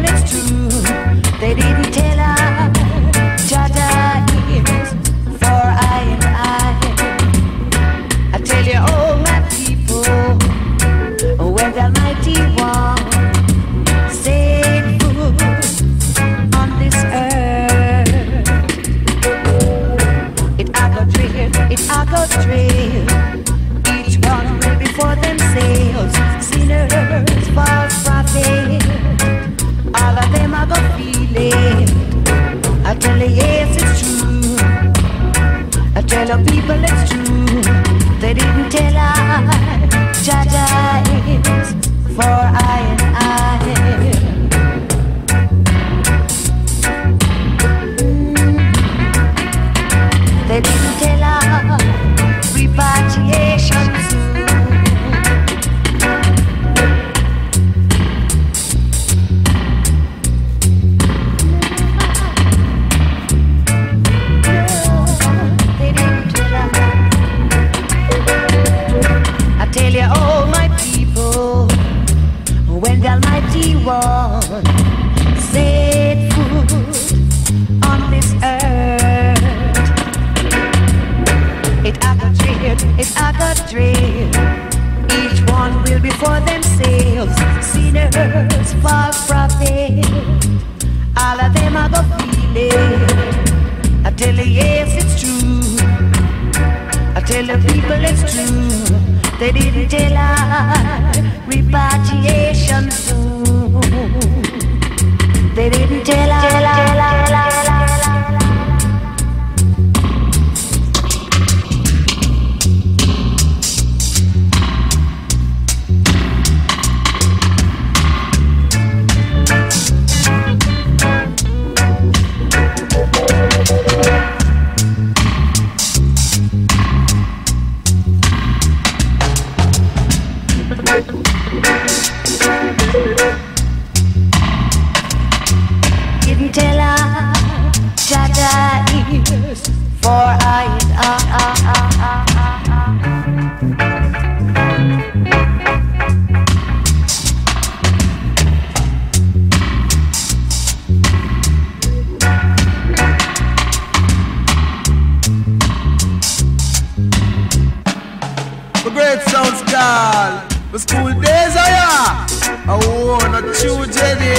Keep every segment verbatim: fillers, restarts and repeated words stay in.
it's true. They didn't tell her, Jaja is for I and I. I tell you, all my people, when the Almighty One set foot on this earth, it I got trail, it I got trail. Each one will be for themselves, sinners, false prophets. All of them I got feeling. I tell you, yes, it's true. I tell the people it's true. They didn't tell I, Jaja is for I and I. They didn't tell I, repatriation soon. They didn't tell I. I tell you, all my people, when the Almighty One set foot on this earth, it I got dread, it I got dread. Each one will be for themselves, sinners, false prophets. All of them I got feeling. I tell you, yes, it's true. I tell the people it's true. They didn't tell her repatriation soon. They didn't tell her. Tell her, tell her, tell her, tell her. Didn't tell her, Jaja is for I and I. The great sounds call. The school days are ya. I wanna chew Jenny.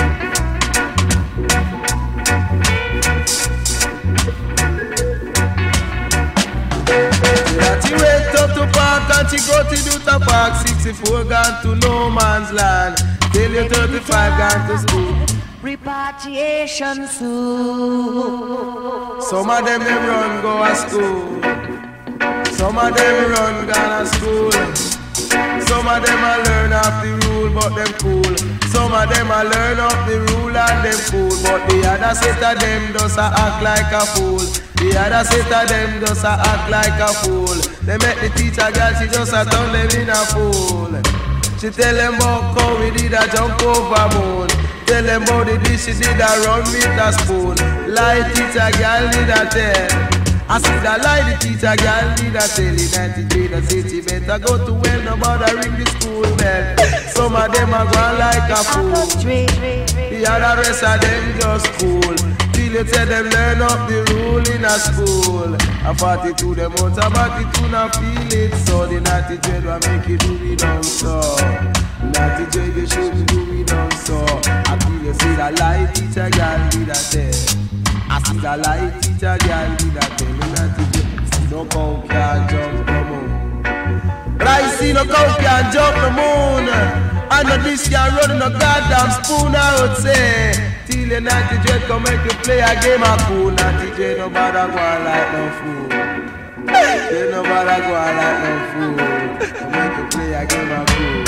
She went up to park and she go to do the park. Sixty-four gone to no man's land. Till you thirty-five gone to school. Repatriation soon. Some of them them run go to school. Some of them run gone to school. Some of them a learn off the rule but them cool. Some of them a learn off the rule and them cool. But the other set of them does a act like a fool. The other set of them just a act like a fool. They make the teacher girl, she just a turn them in a fool. She tell them about how we did a jump over moon. Tell them about the dish she did a run with a spoon. Lie teacher girl did a tell. I see that lie the teacher girl did a tell. In ninety-three the city better go to well, no bother ring the school bell. Some of them are going like a fool. The other rest of them just cool. Till you tell them learn up the rule in a school. A forty-two them out a forty-two now feel it. So the naughty dread will make you do me down so. Naughty dread you shouldn't do me down so. I feel you see that lie teacher girl did a tell. I see that lie teacher girl did a tell. Naughty dread see no cow can jump the moon. But I see no cow can jump the moon. I know this can run no goddamn spoon I would say. Till you naughty dread come make you play a game of cool. Naughty dread no bother go on like no fool. Dread no bother go on like no fool. Come make you play a game of cool.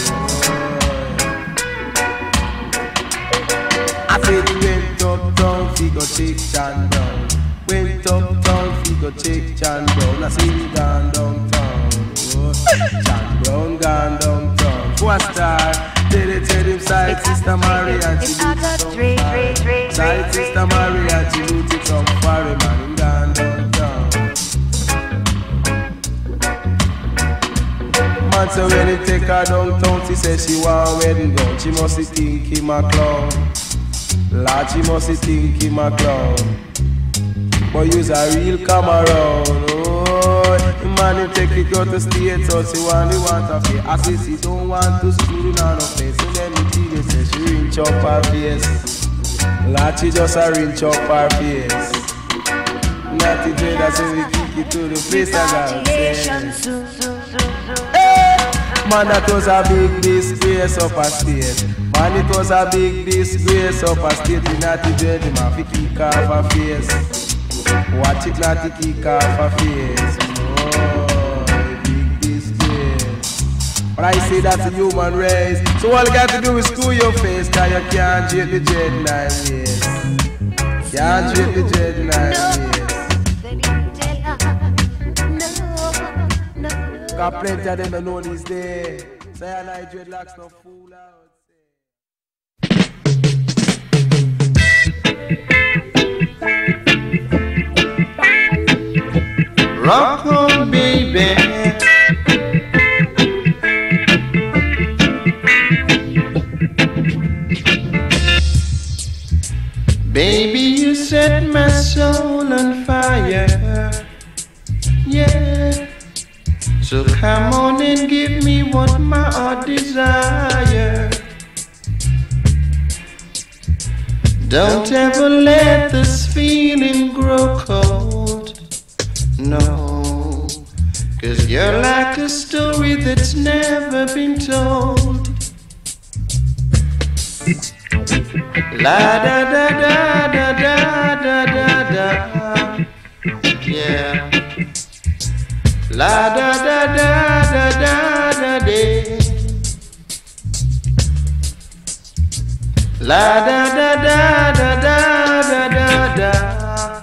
I said you went uptown, fi go take Chan down. Went uptown, fi go take Chan down. I see you gone downtown. Chan Brown gone downtown. Four star. Tell it, tell him side sister Mary and she do it some far. Side sister Mary and she do it some far. Man, him gone downtown. Man, woman say when he take her downtown, she say she want a wedding gown. She must think him a clown. Lord, she must think him a clown. But you's a real come around. Oh, the man he take it go to state, so she want the want to pay. I say she don't want to school in her no place. So then the T V say she rinse up her face. Lord, she just a rinse up her face. Not the dread, I say we kick it to the place I got hey! Man, that was a big disgrace up a state. Man, it was a big disgrace up a state. Not the dread, him have to kick off her face. Watch it not to kick off her face. Oh, big disgrace. But I say that's a human race. So all you got to do is screw your face. Cause you can't treat the dread nine years. Can't treat the dread nine years. Got plenty of them that know these days. Say I like dreadlocks no fool out. Rock on, baby. Baby, you set my soul on fire. Yeah. So come on and give me what my heart desire. Don't ever let this feeling grow cold. No, 'cause you're like a story that's never been told. La da da da da da da da da. Yeah. La da da da da da da da. La da da da da da da da da.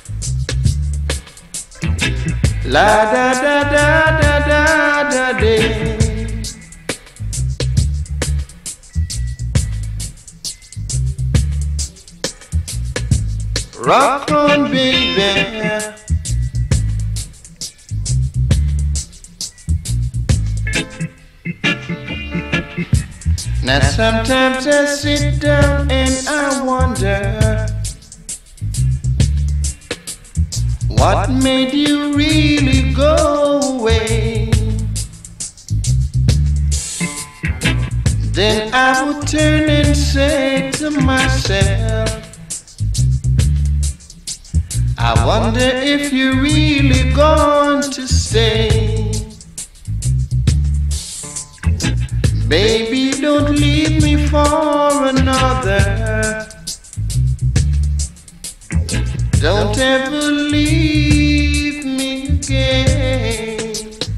La da da da da da da da. Rock on, baby. Now sometimes I sit down and I wonder, what made you really go away? Then I would turn and say to myself, I wonder if you're really going to stay. Baby, don't leave me for another. Don't ever leave me again.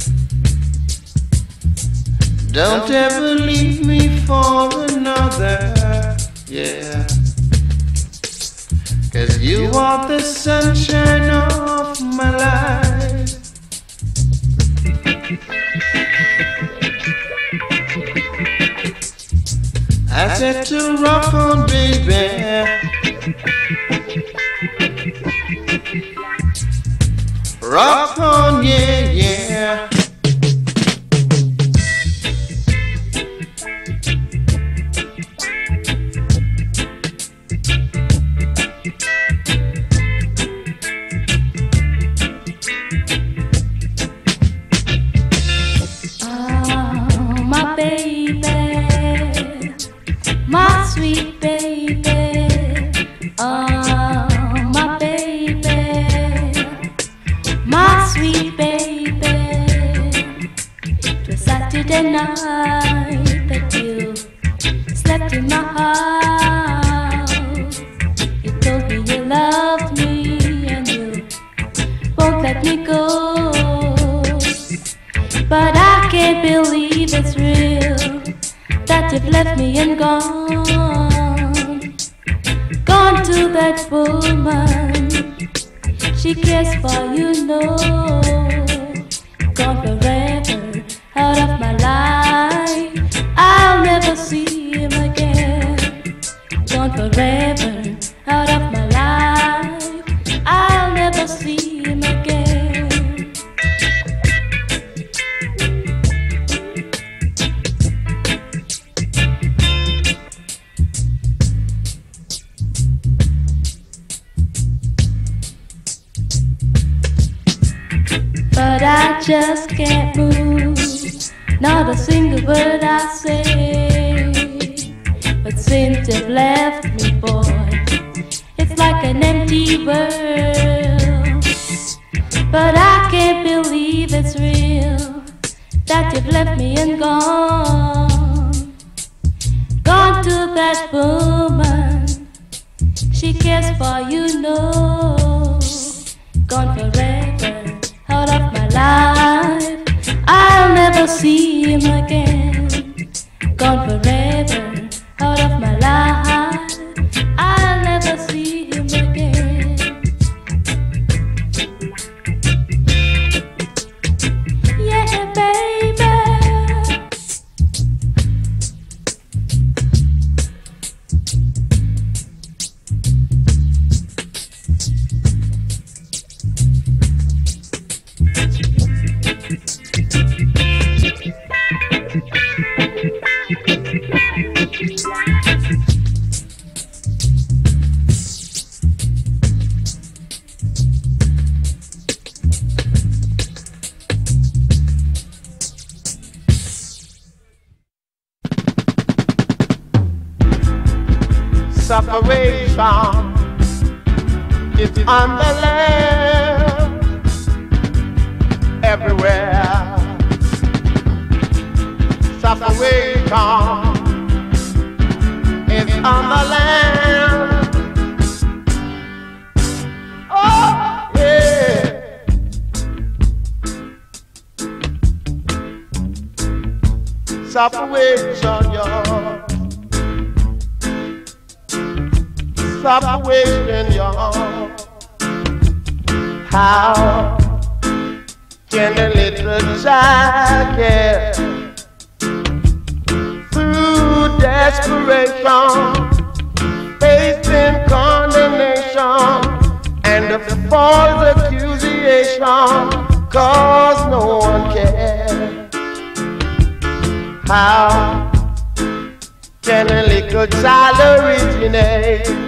Don't ever leave me for another. Yeah. 'Cause you are the sunshine of my life. I said to rock on, baby. Rock on, yeah, yeah. Oh, my baby, my sweet baby. Oh, my baby, my sweet baby. It was Saturday night that you slept in my house. You told me you loved me and you won't let me go. But I can't believe it's real that you've left me and gone. Gone to that woman, she cares for you, no. Gone forever, out of my life, I'll never see him again. Gone forever, out of my life, I'll never see him again. but I just can't move. Not a single word I say. But since you've left me, boy, it's like an empty world. But I can't believe it's real that you've left me and gone. Gone to that woman, she cares for you, no. Gone forever, out of my life, I'll never see him again. Gone forever, out of my life, I'll never see him again. Yeah, baby. Separation is on the land everywhere. Separation is on the land. Oh, yeah. Separation, y'all. Stop wasting your how can a little child get through desperation, facing condemnation and a false accusation, cause no one cares? How can a little child originate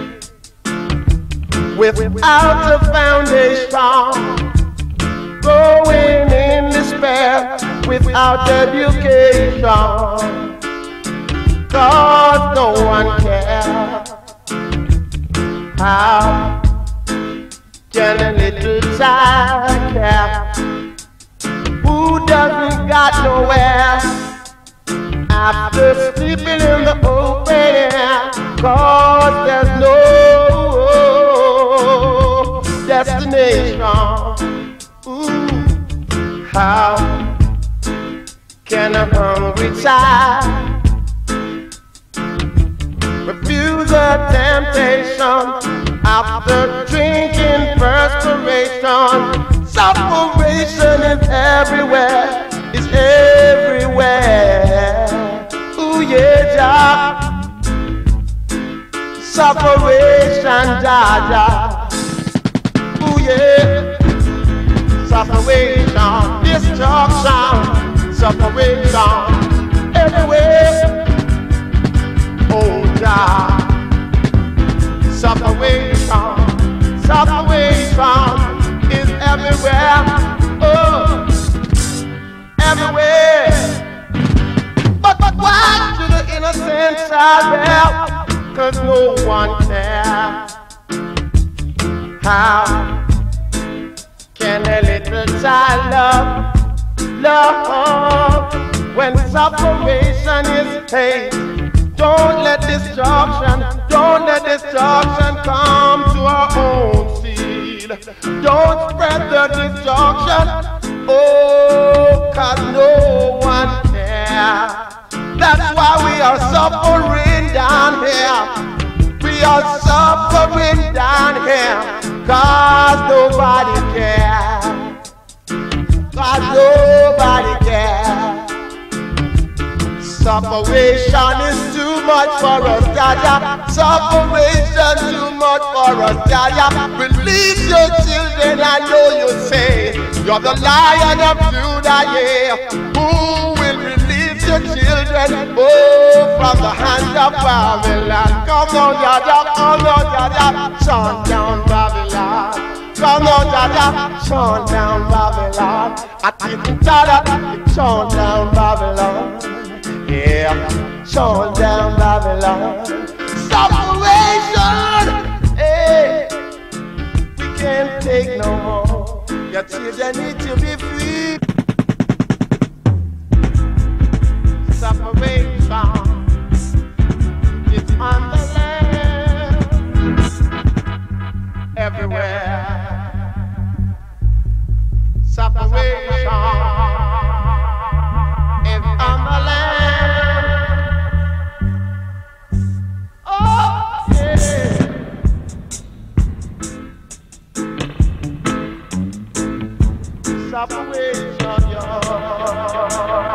without a foundation, going in despair without education, cause no one cares? How can a little child care who doesn't got nowhere after sleeping in the open air, cause there's no destination? Ooh, how can a hungry child refuse a temptation after drinking perspiration? Separation is everywhere, is everywhere. Ooh yeah, Jah. Separation, Jah, Jah. Ooh yeah, separation, destruction, separation, everywhere. Oh Jah, separation, separation is everywhere. Oh, everywhere. But, but why to the innocent child there? Cause no one cares. How can a little child love, love, when separation is hate? Don't let destruction, don't let destruction come to our own seed. Don't spread the destruction, oh, cause no one cares. That's why we are suffering down here. We are suffering down here, cause nobody cares. Cause nobody cares. Separation is too much for us, Jaja. Separation too much for us, Jaja. Release your children, I know you say you're the Lion of Judah, yeah. Who will release your children, oh, from the hand of Babylon? Come on, Jaja, come on, Jaja. Shut down Babylon. Come on, Jaja, shut down Babylon. I think Jaja, shut down Babylon. Yeah, shut down Babylon. Separation, hey, we can't take no more. Your children need to be free. Separation is on the land everywhere. Separation is on the land. Oh, yeah. Separation, y'all.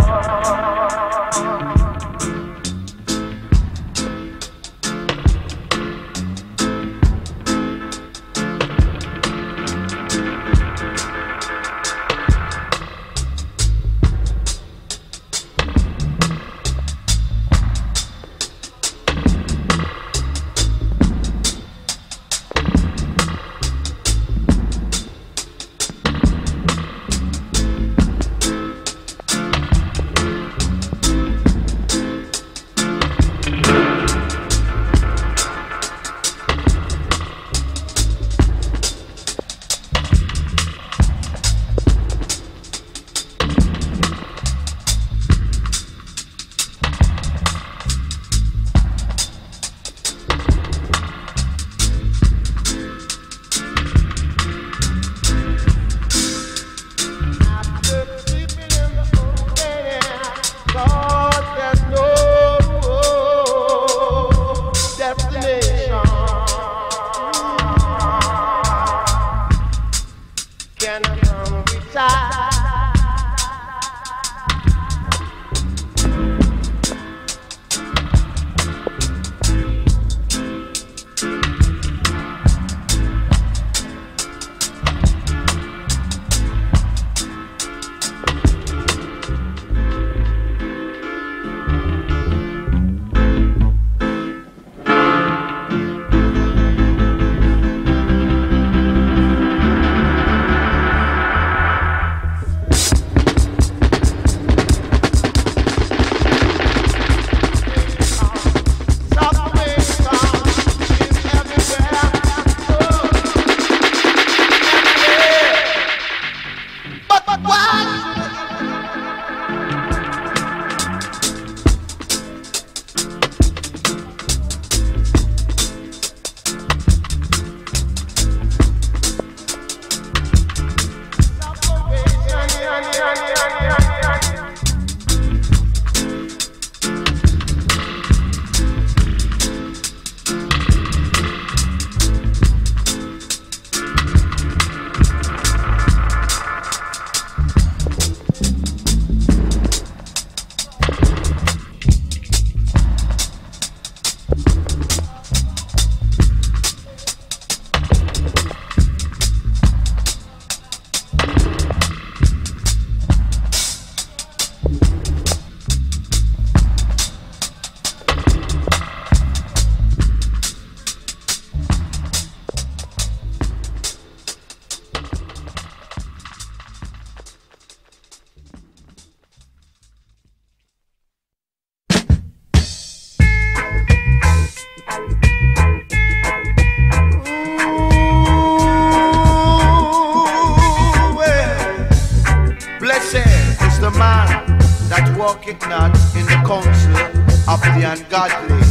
walketh not in the counsel of the ungodly.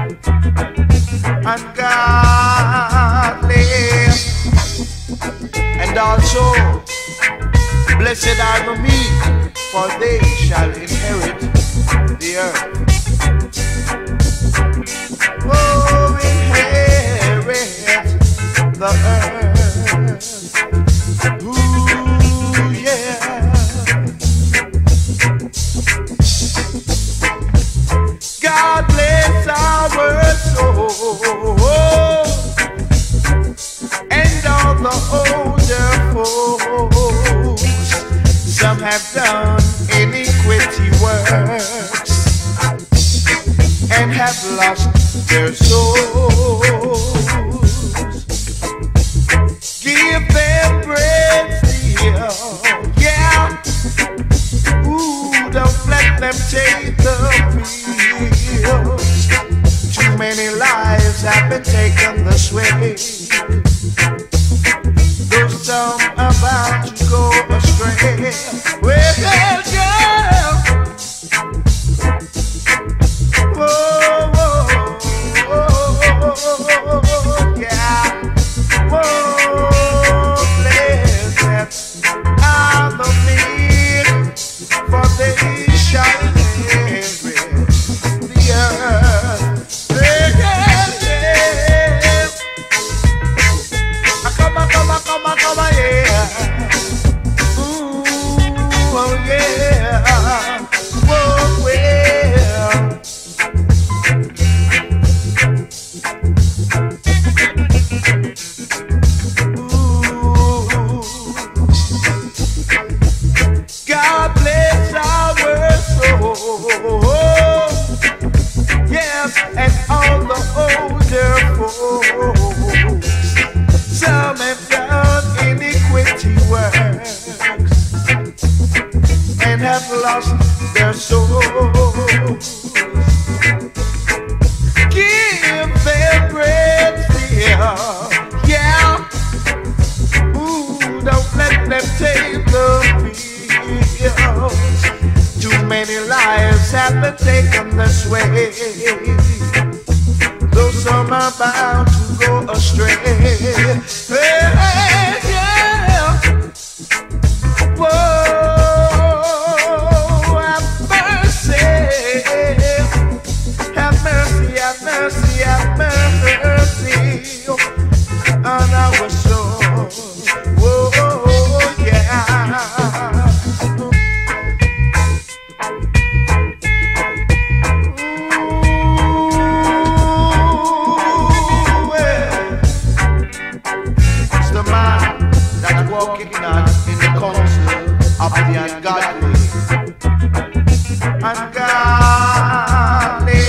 Ungodly. And also, blessed are the meek, for they shall inherit the earth. Oh, inherit the earth. Ooh, yeah. God bless our soul and all the older folks. Some have done iniquity works and have lost their souls. Give them taken this way. Though some about to go astray. Well, girl, girl. Whoa, whoa, whoa, yeah. Whoa, blessed are the meek, for they shall inherit the earth. Yeah, yeah, yeah. Come on, come on, come on, come on, yeah. Ooh, oh yeah. Whoa, well. Ooh. God bless our soul. Yes, and all the older folks. Some have done iniquity works and have lost their souls. Give them bread still, yeah. Ooh, don't let them take the field. Too many lives have been taken this way. Though some are bound to go astray. Hey, yeah. Whoa, have mercy. Have mercy, have mercy, have mercy on our soul. Whoa, yeah. Walking not in the counsel of the ungodly, ungodly.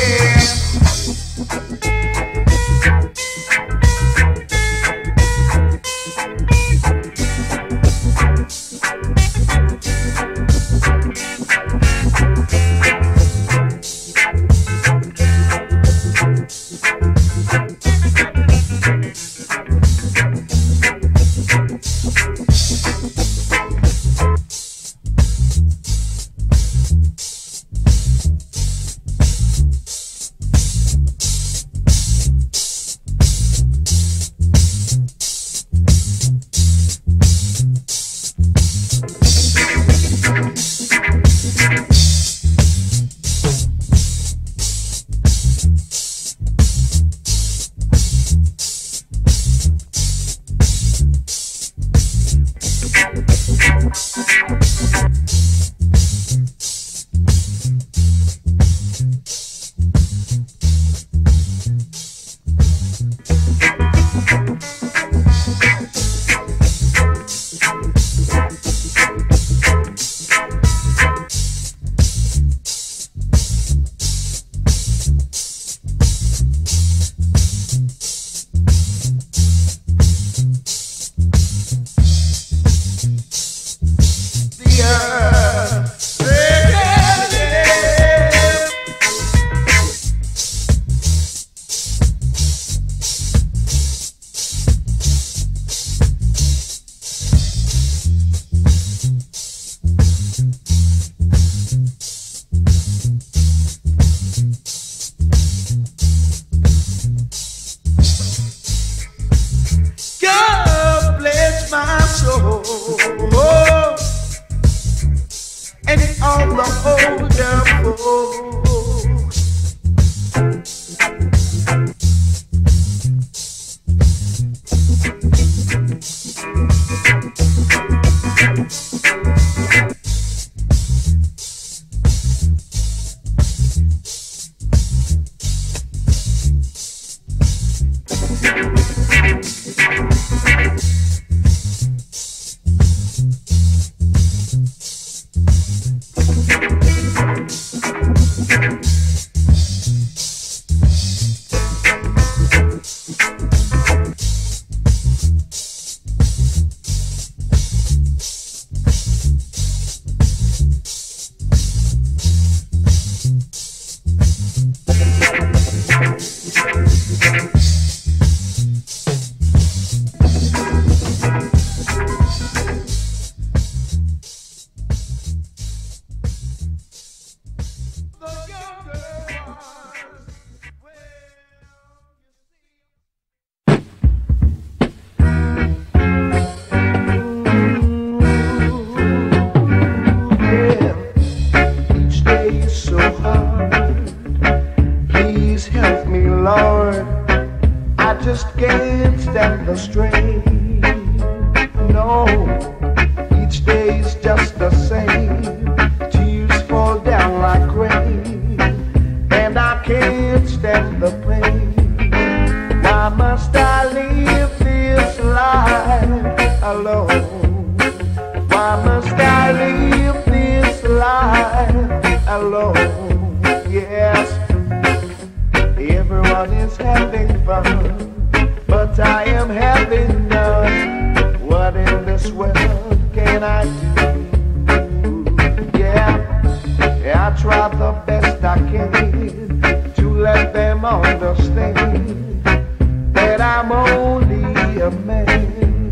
just can't stand the strain. No, each day is just the same. Tears fall down like rain, and I can't stand the pain. Why must I live this life alone? Why must I live this life alone? Yes, everyone is having fun, but I am having none. What in this world can I do? Yeah, I try the best I can to let them understand that I'm only a man.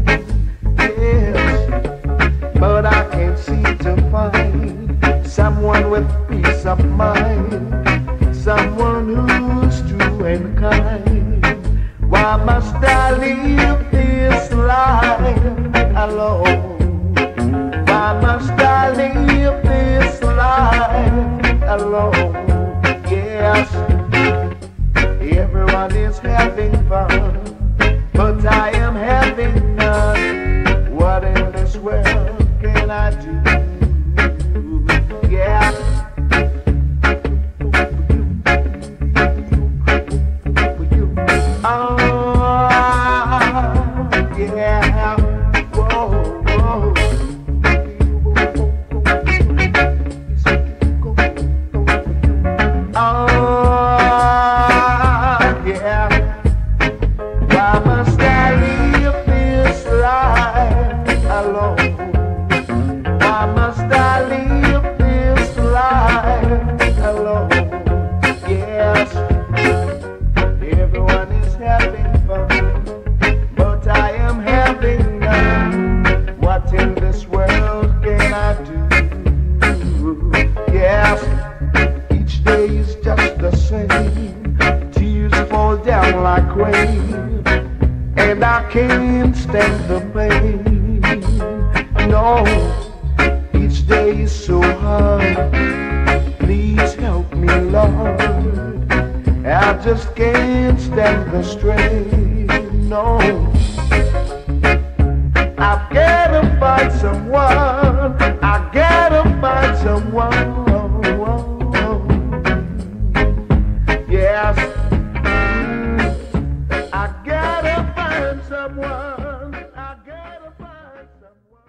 Yes, but I can't seem to find someone with peace of mind, someone who's true and kind. Why must I live this life alone? Why must I live this life alone? Yes, everyone is having fun, but I am having none. What in this world can I do? Yeah. Oh, yeah. Whoa, whoa. Oh, yeah. Why must I live this life alone? Why must I live this life alone? Yes, everyone is having fun, but I am having none. What in this world can I do? Yes, each day is just the same. Tears fall down like rain, and I can't stand the pain. No, each day is so hard. Please help me, Lord. I just can't stand the strain. No, I've gotta find someone. I gotta find someone. Yes, I gotta find someone. I gotta find someone.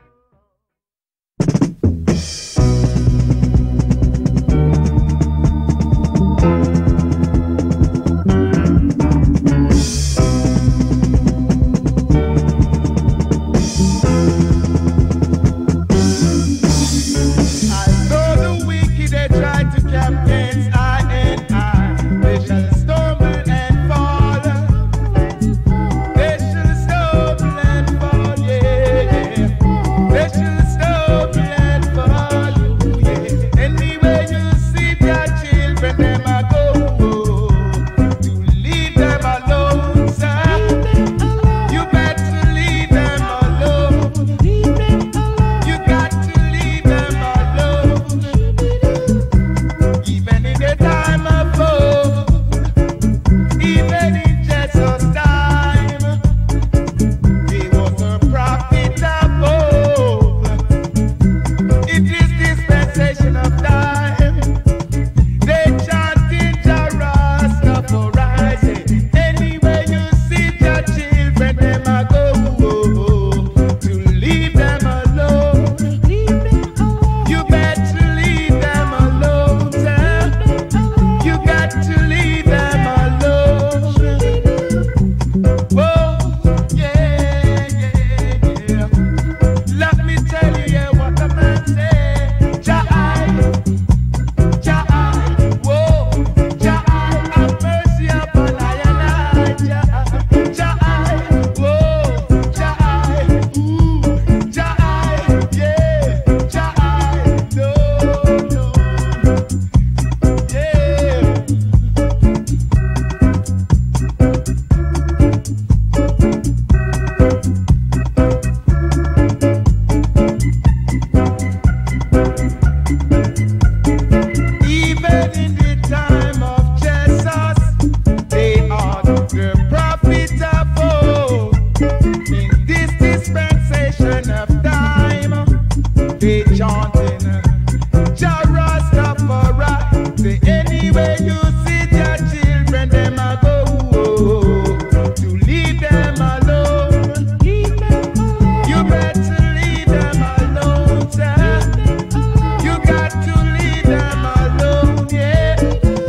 them alone. Leave them alone. You better leave them alone, sir. You got to leave them alone, yeah.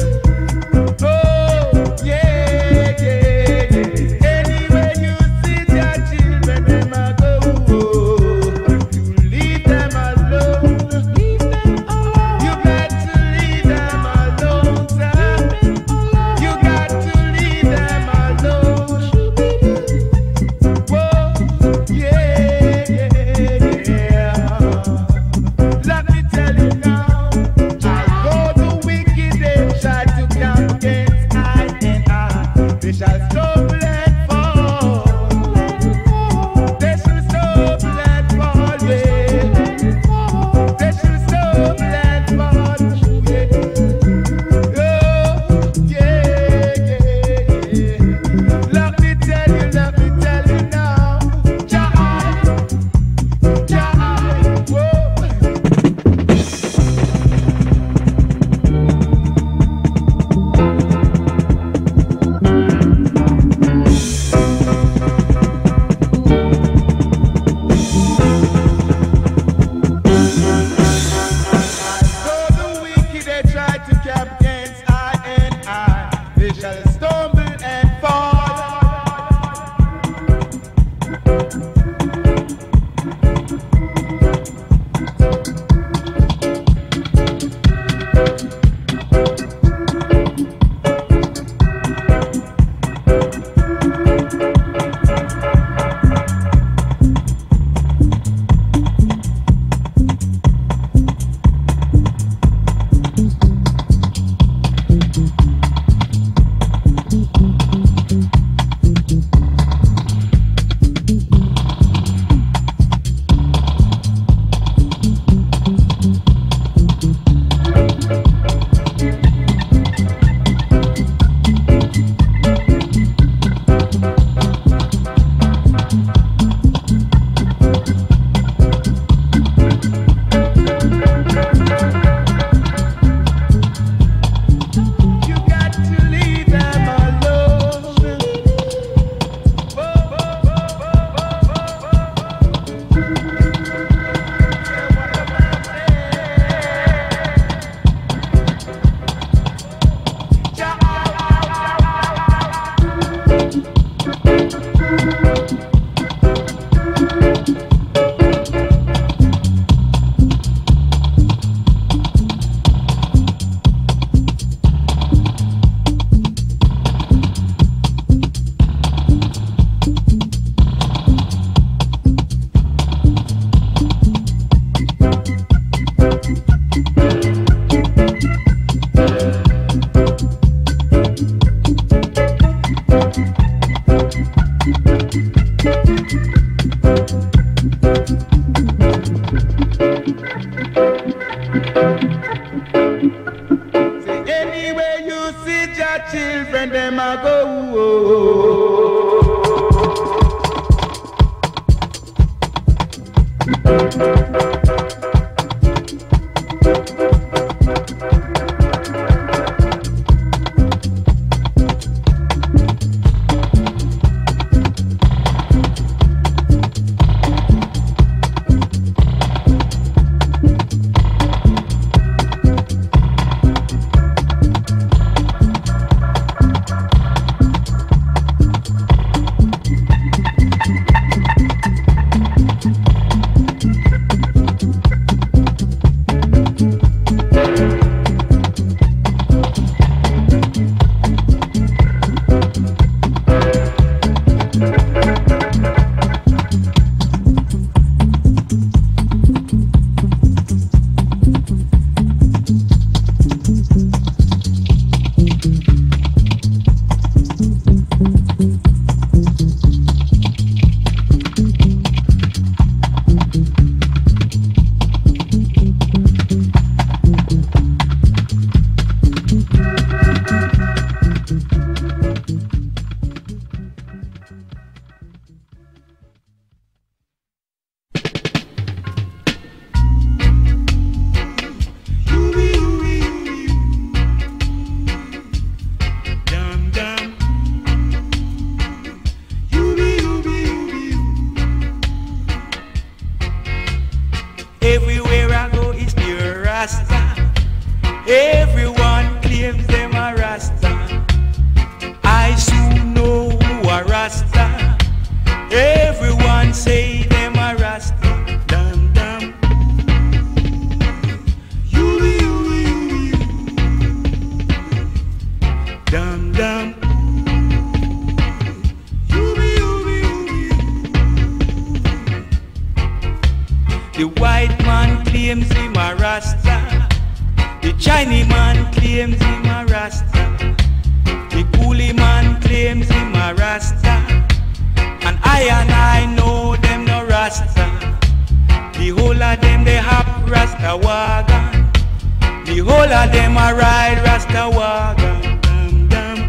Oh, yeah, yeah, yeah. Anywhere you see their children, them a go. You leave them alone. Leave them alone. You got to leave them alone, sir. You got to leave them alone. Whoa, yeah, yeah, yeah. Let me tell you now, although the wicked they try to come against I and I, they shall stumble and fall. They shall stumble and fall, yeah. They shall stumble and fall, yeah. Oh, yeah, yeah, yeah. Let me tell you, let me tell you now, Jah, Jah, whoa. So the wicked they try to camp against I and I, they shall stumble and fall. You got to leave them alone. Say anywhere you see your children, them a go. Rasta. Everyone claims them a Rasta. I soon know who a Rasta. Everyone say them a Rasta. Dum dum. You you you. Dum dum. The white man claims him a Rasta. The Chinese man claims him a Rasta. The coolie man claims him a Rasta. And I and I know them no Rasta. The whole of them they have Rasta wagon. The whole of them a ride Rasta wagon. Dum dum.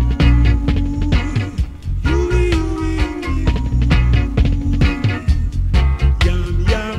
Yum yum.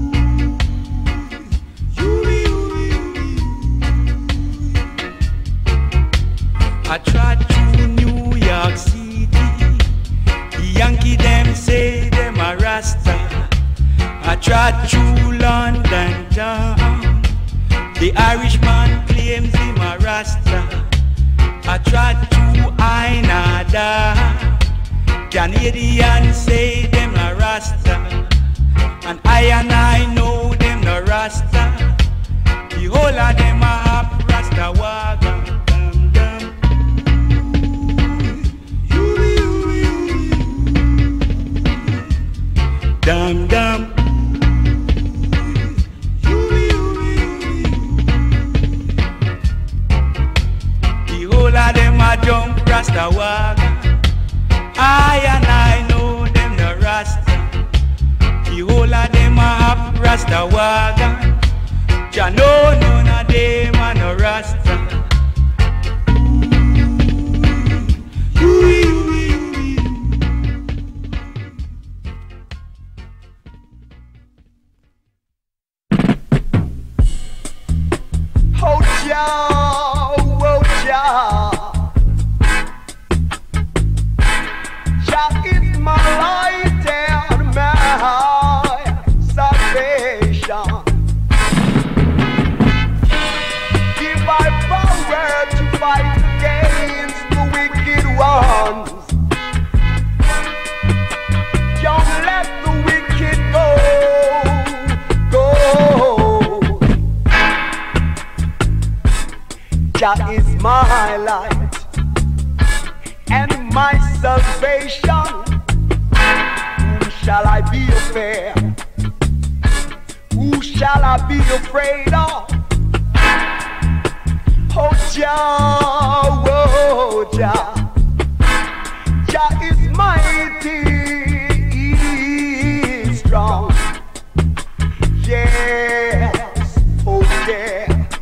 I tried to New York City. The Yankee them say them a Rasta. I tried to London town. The Irishman claims him a Rasta. I tried to Ainada. Canadians say them a Rasta. And I and I know them no Rasta. The whole of them a have Rasta wagon. Dum dum. The whole of them a jump Rasta wagon. I and I know them no Rasta. The whole of them a have Rasta wagon. Jah know none of them a no Rasta. Oh, Jah, Jah is my light and my salvation. Give my power to fight against the wicked ones. Don't let the wicked go, go. Jah is my light and my salvation. Whom shall I be afraid? Who shall I be afraid of? Oh Jah, oh Jah, Jah is mighty, he is strong. Yes, oh yeah.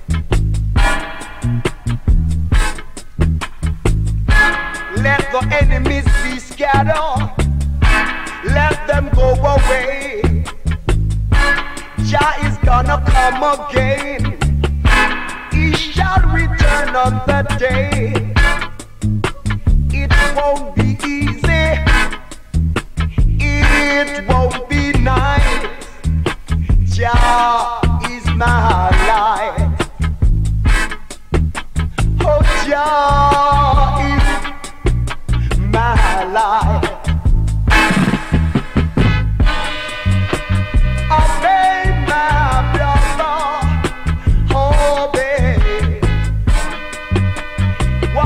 Let the enemies be scattered. Let them go away. Jah is gonna come again. He shall return on that day. It won't be easy. It won't be nice. Jah is my light. Oh, Jah is my life. Obey my brother, obey.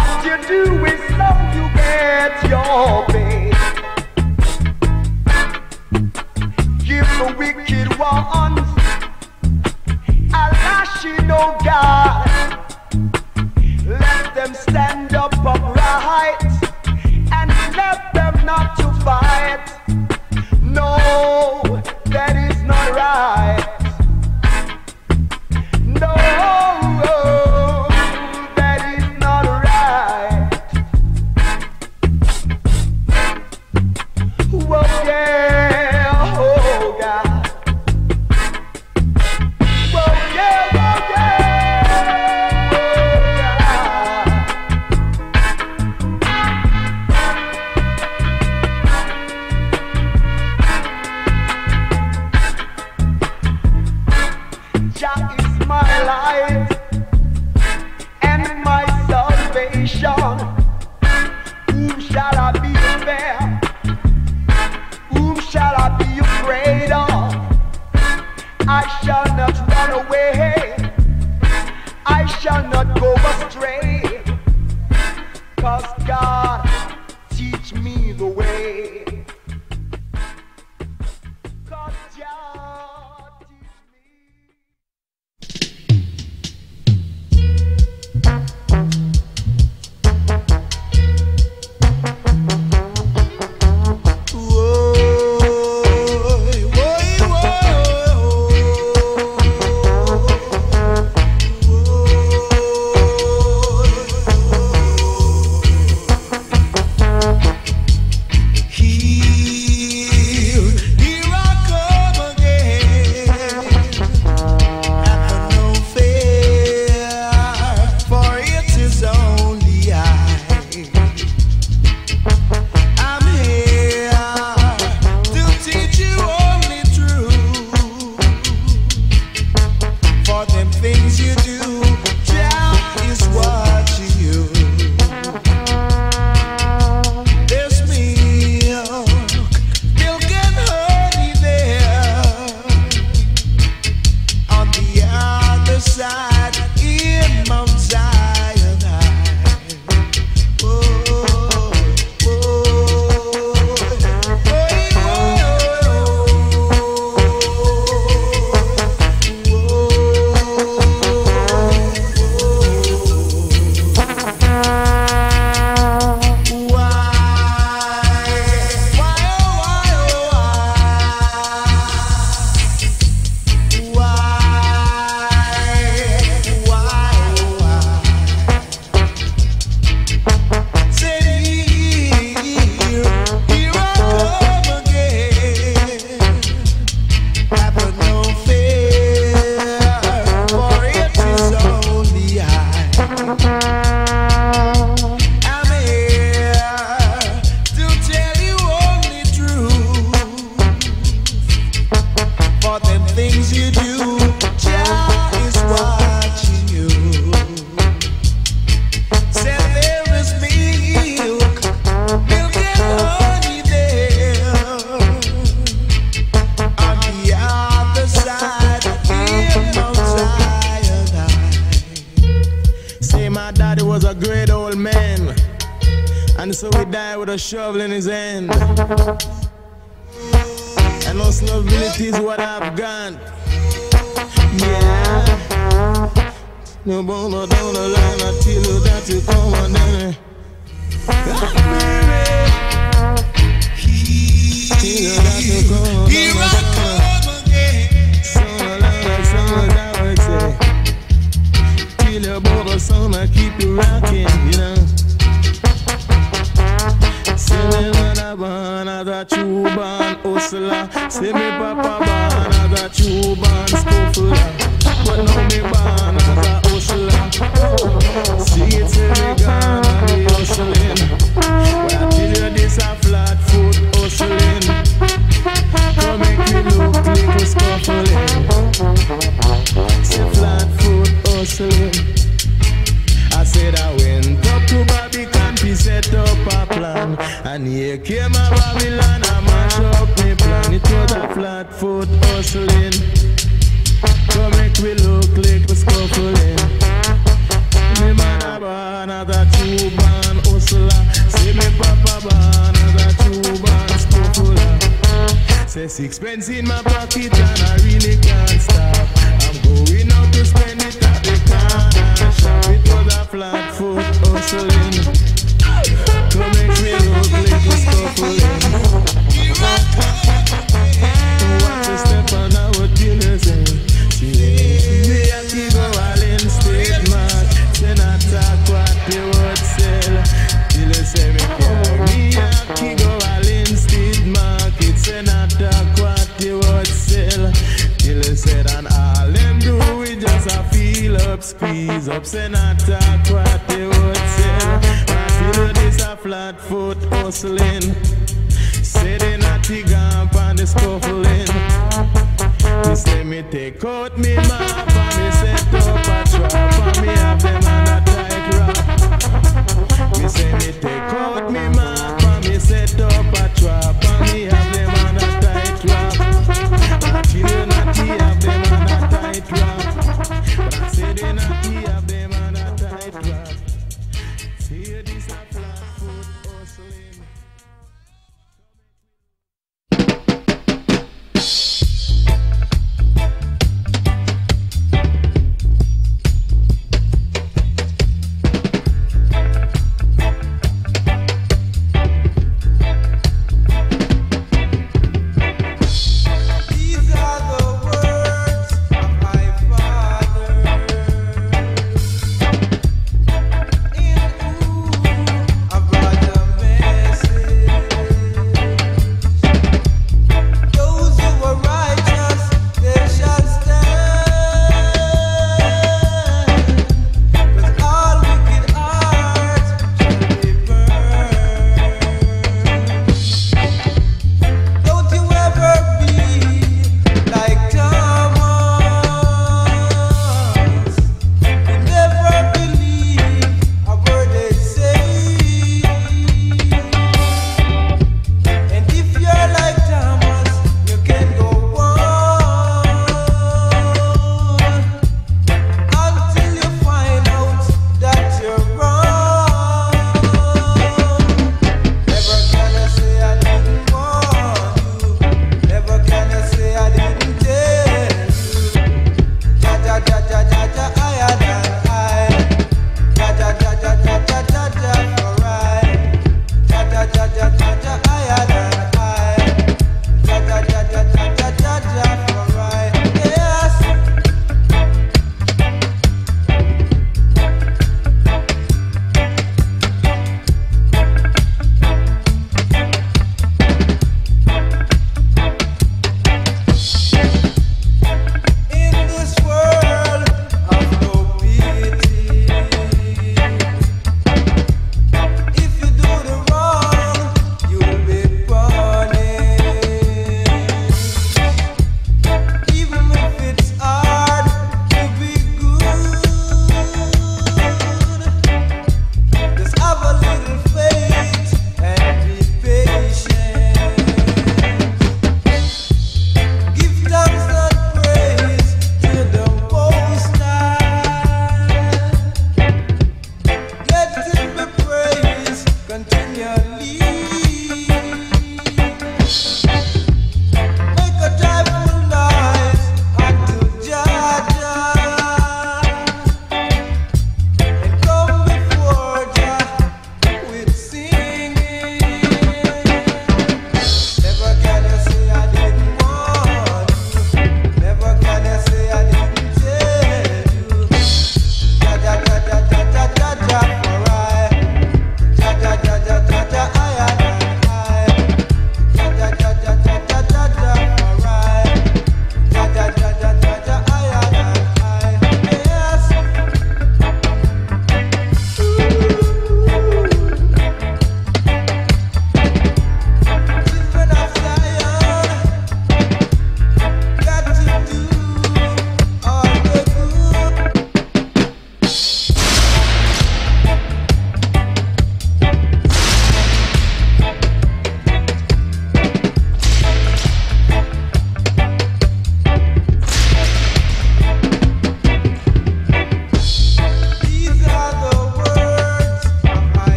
die with a shovel in his hand. And no ability is what I've got. Yeah. No bother down the line, I tell you that you come on down. God, baby. Tell you that you come on down. Sound like sound that would say. Tell you about the sound, I keep you rocking, you know. See me when I born as a true born hustler. See me papa born as a true born scuffler. But now me born as a hustler. See it, see me gone and me hustling. But I tell you this a flat foot hustling. Come make me look like a scuffling. See flat foot hustling. I said I went up to Barbican to set up a plan. And here came a Babylon, I mash up me plan. It was a flat foot hustling. Come make me look like a scuffling. Me man a born as a true born hustler. See me papa born as a true born scuffler. Say sixpence in my pocket and I really can't stop. I'm going out to spend it at the corner shop. It was a flat foot hustling. Come make me look like a scuffling. Watch a step on our dealers and see me a keep going state man. Say not talk what they would sell. Dealers say me carry me a keep going state market. Say not talk what they would sell. Dealers said and all them do is just a feel up, squeeze up. Say not talk what they would sell. Feel this a flat foot hustling. Say they not the gump and the scuffling. Me say me take out me map and me set up a trap. And me have them on a tight rap. Me say me take out me map and me set up a trap. And me have them on a tight rap. Until you not have them on a tight rap. But I say they not have them on a tight rap. See this a flat foot hustling.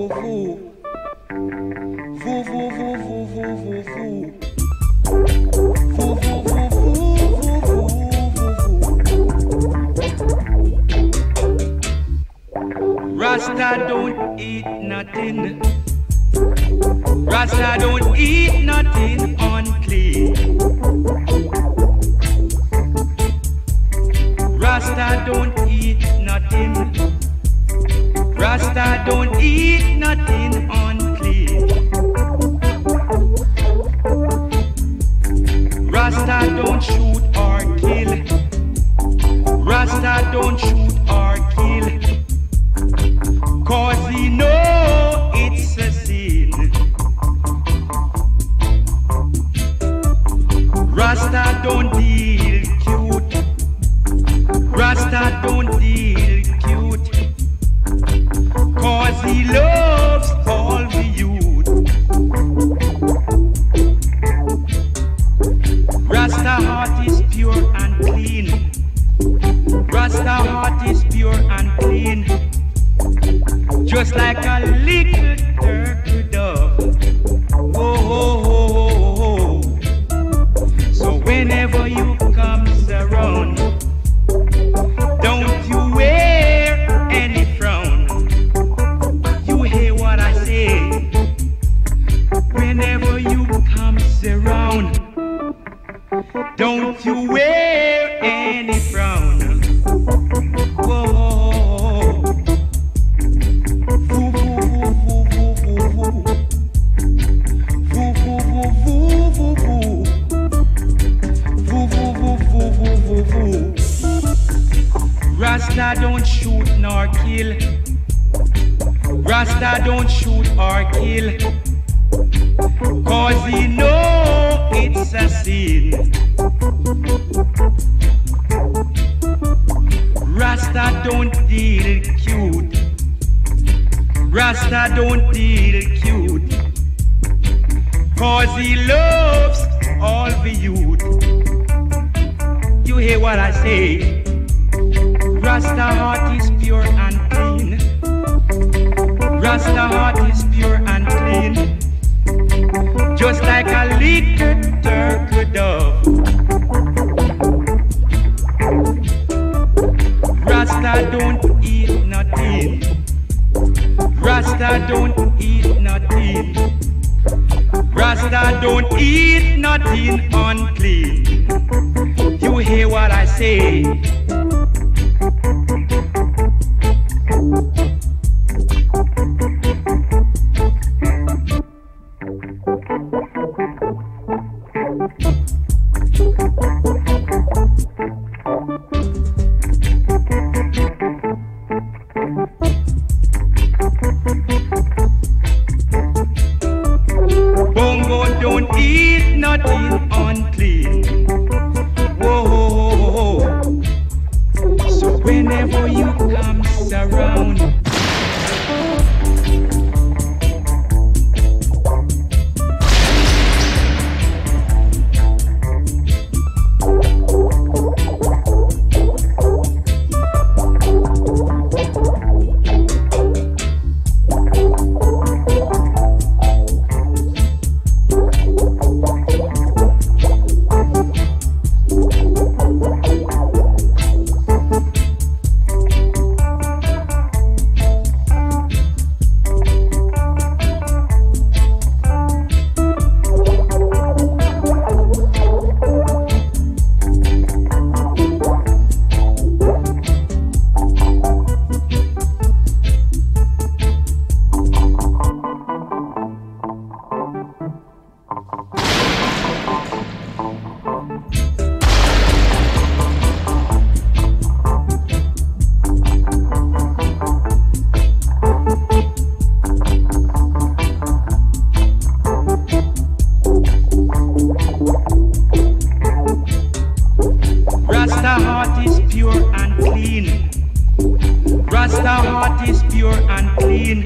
foo. Foo, foo, foo, foo, foo, foo, foo. Foo, foo, foo, foo, foo, foo, foo. Rasta don't eat nothing. Rasta don't eat nothing unclean. Rasta don't eat nothing. Rasta don't eat nothing unclean. Rasta don't shoot or kill. Rasta don't shoot or kill. Cause he know it's a sin. Rasta don't deal cute. Rasta don't deal cute. Cause he loves all the youth. Rasta heart is pure and clean. Rasta heart is pure and clean. Just like a little turkey dove. Oh, oh, oh, oh, oh. So whenever you comes around, don't you wear any frown. You hear what I say? Whenever you comes around, don't you wear any frown. Whoa. Foo, foo, foo, foo, foo, foo. Foo, foo, foo, foo, foo, foo. Foo, foo, foo, foo, foo, foo, foo. Rasta don't shoot nor kill. Rasta don't shoot or kill. Cause he know it's a sin. Rasta don't deal cute. Rasta don't deal cute. Cause he loves all the youth. You hear what I say? Rasta heart is pure and clean. Rasta heart is pure and clean. Just like a little turkey dove. Rasta don't eat nothing. Rasta don't eat nothing. Rasta don't eat nothing unclean. You hear what I say? Bongo don't eat nothing unclean. Whoa, whoa, whoa. So whenever you comes around, Rasta heart is pure and clean. Rasta heart is pure and clean.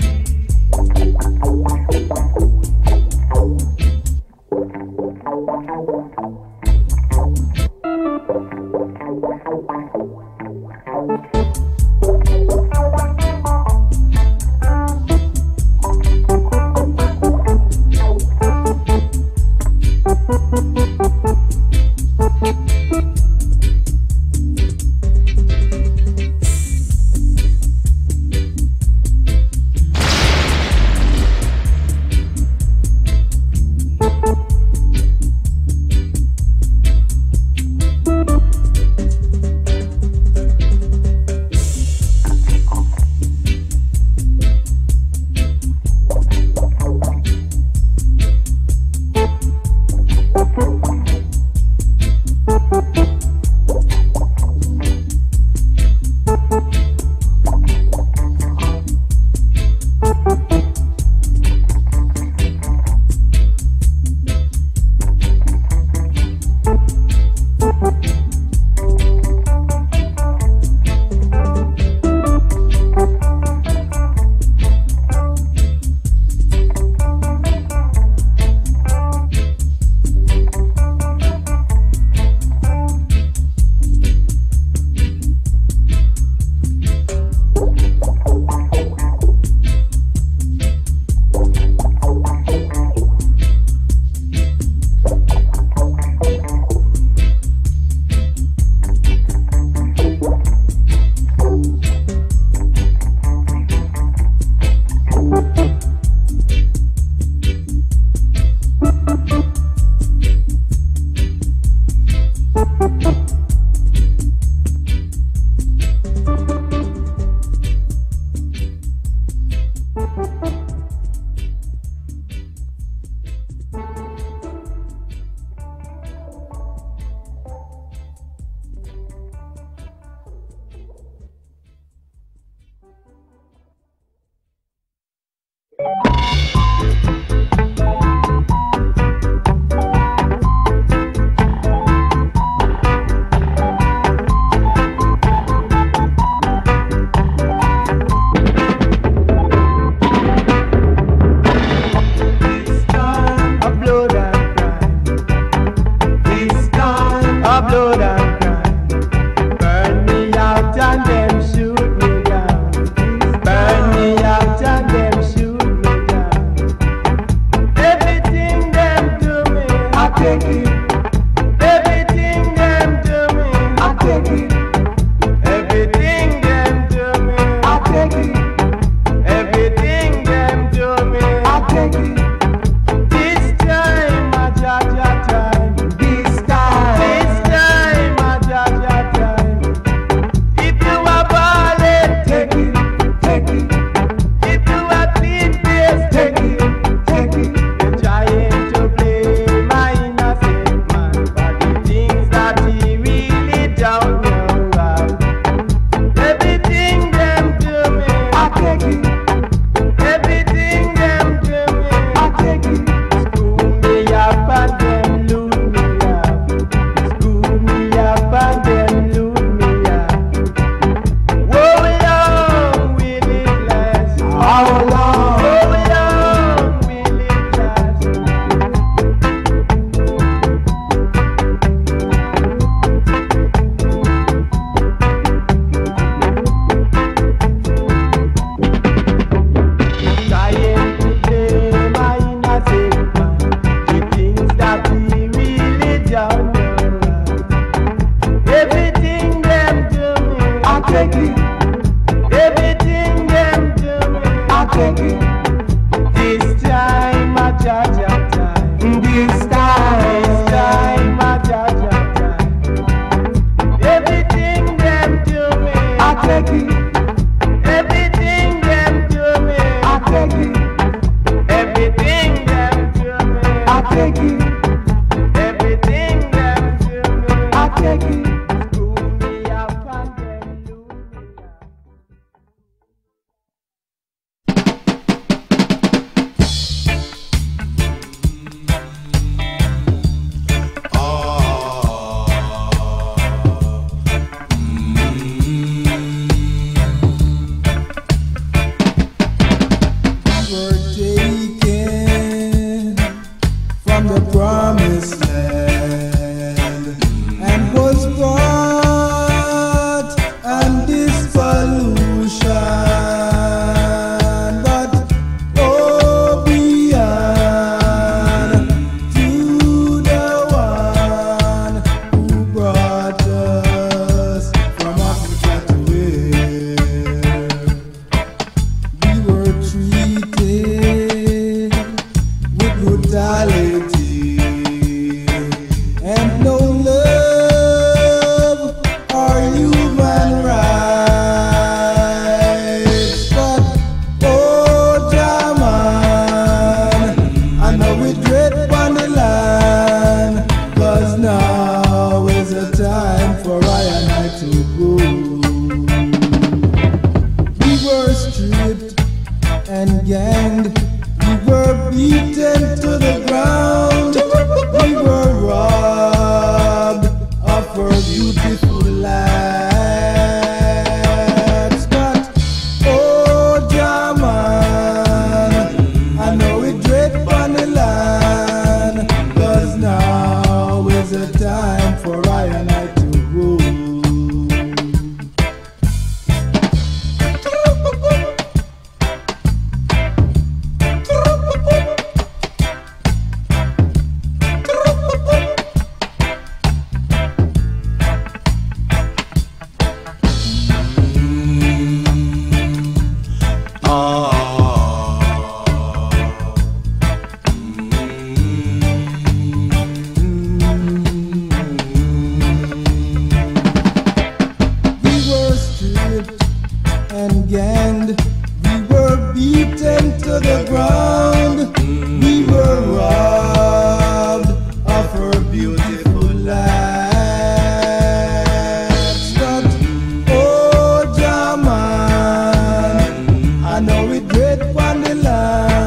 know it great on the land.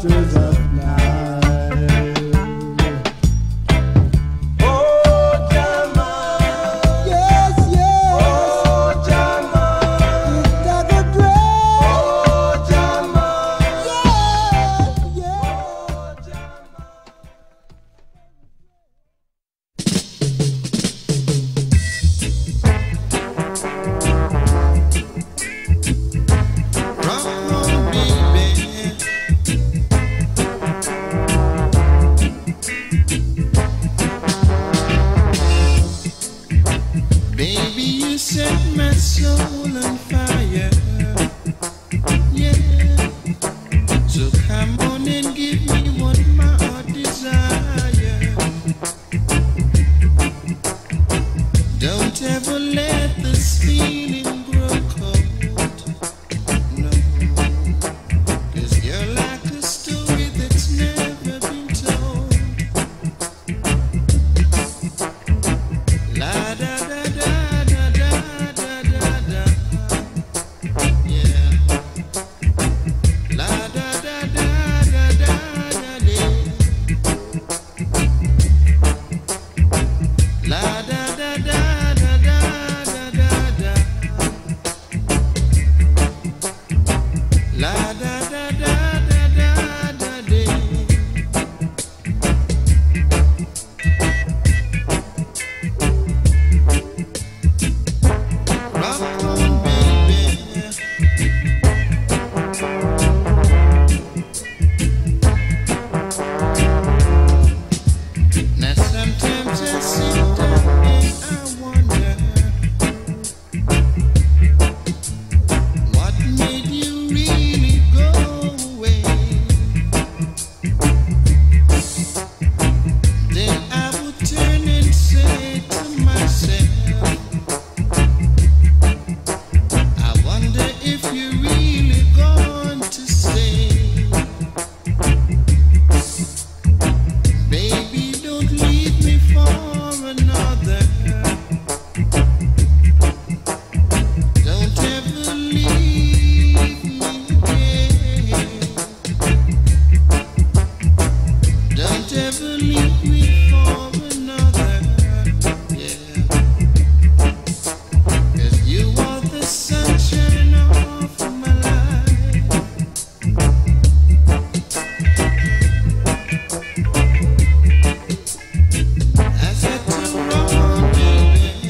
waters of Nile. Oh, Jama. Yes, yes. Oh, Jama. It's Doctor Dre. Oh, Jama. Yeah, yeah. Oh, Jama. Rock on, baby. Baby, you set my soul on fire. Yeah. So come on and give me what my heart desire. Don't ever let this feeling grow cold. No. 'Cause you're like a story that's never been told. La da da da da da da da da. Yeah. La da da da da da da da. La da da da da da da da da. La da da da da da da da. Rock on, baby. Now sometimes I sit down and I wonder what made you really go away. Then I would turn and say to myself, I wonder if you're really going to stay. Baby, don't leave me for another. Don't ever leave me, yeah. Don't ever leave me for another, yeah. 'Cause you are the sunshine of my life. I said to rock on, baby.